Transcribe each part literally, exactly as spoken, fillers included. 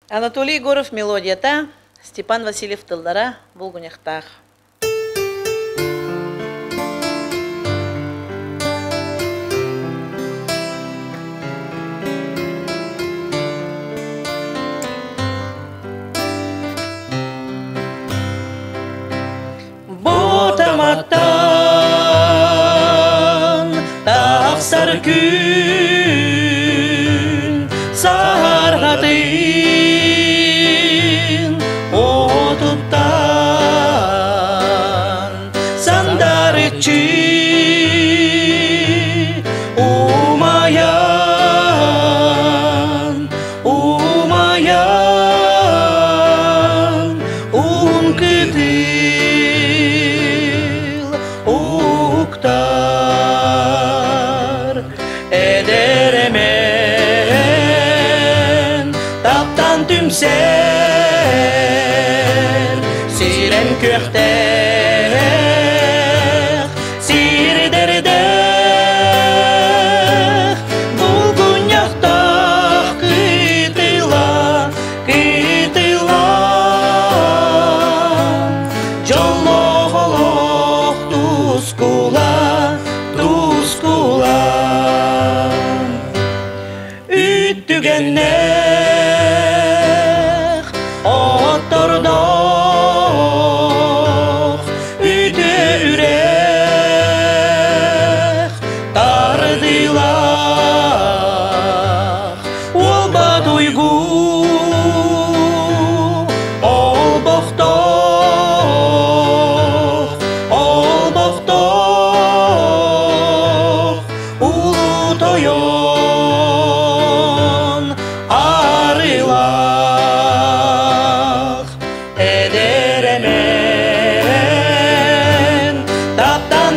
Анатолий Егоров мелодията, Степан Васильев тылдара, Булгунехтах. Ботаматтан тақсар күн сарғатын отуттан сандар етчі умаян умаян ум кытыл уктар эдеремен таптан түмсер сирен көқтер сирдердер булгуньяқтақ кытыла кытыла жолоғолоқ тускула тускула үттүгеннеқ оттордоқ үті үреқ тардылақ олба туйгу ол боқтоқ ол боқтоқ улу тойон арылақ эдеремен таптан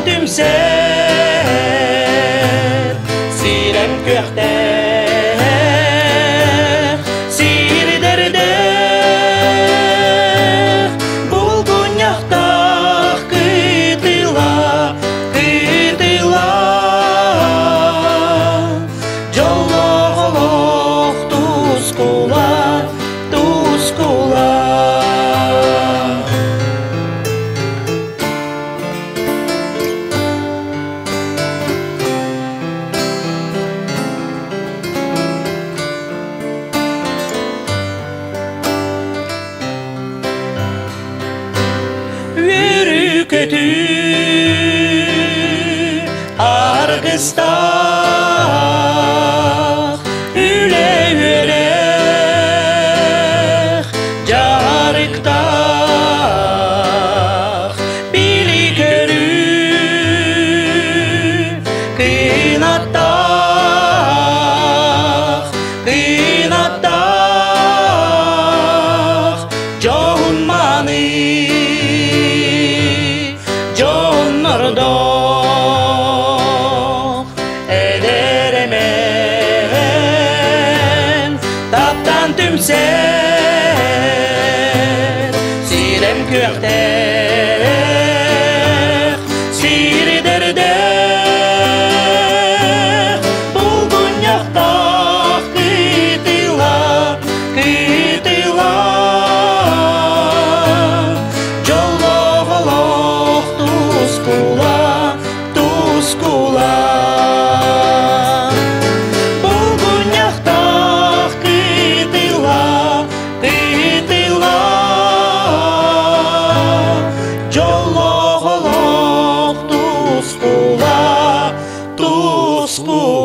түмсер сирен көқтер сирдердер булгуньяқтақ кытыла кытыла жолоғолоқ тускула тускула Өрүкөтү аргыстақ үле-өрек жарықтақ били көрү кыйнаттақ кыйнаттақ жоғынманы жоннордоқ эдеремен таптан түмсер сирем көқтер сирдердер булгуньяқтақ кытыла кытыла жолоғолоқ тускула тускула булгуньяқтақ кытыла кытыла жолоғолоқ тускула тускула